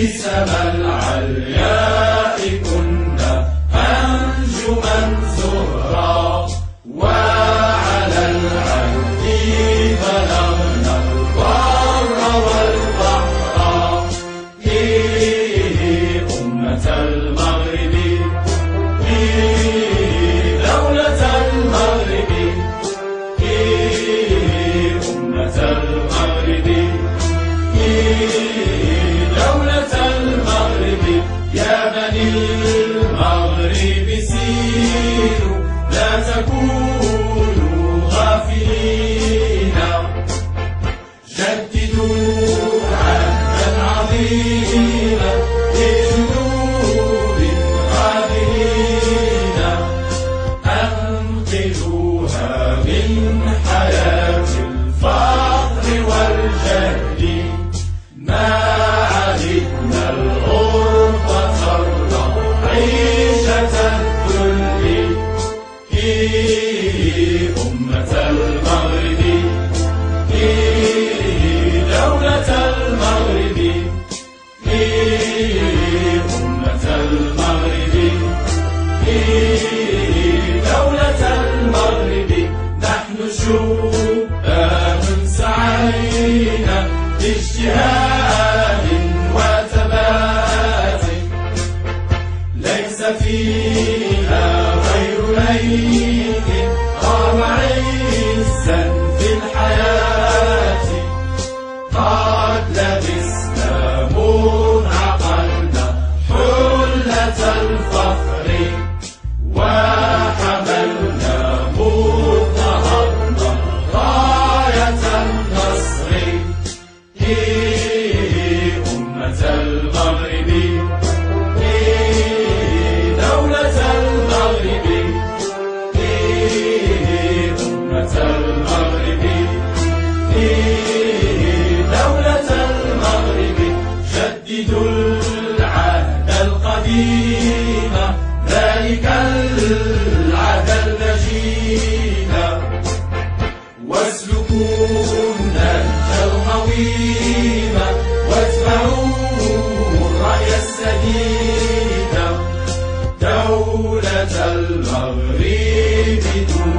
سما العلياء كنا أنجما زهرا، وعلى العهد بلغنا البر والبحر. أمة المغرب، دولة المغرب، أمة المغرب، دولة المغرب. يا بني المغرب سيروا لا تكونوا غافلين، جددوا عهدا عظيما لجنود غابرين، أنقذوها من حياة الفقر والجهل. ما عهدنا الغربة عيشة الذل. أمة المغرب، دولة المغرب، أمة المغرب، دولة المغرب. نحن شبان سعينا باجتهاد وثبات، ليس فيها غير ليث قام عزا في الحياة. قد لبسنا عقلنا حلة الفخر، وحملنا نهضنا راية النصر. أمة المغرب، دولة المغرب، أمة المغرب، دولة المغرب. جددوا العهد القديم، ذلك العهد المجيد، واسلكوا النهج القويم، واتبعوا الرأي السديد. دولة المغرب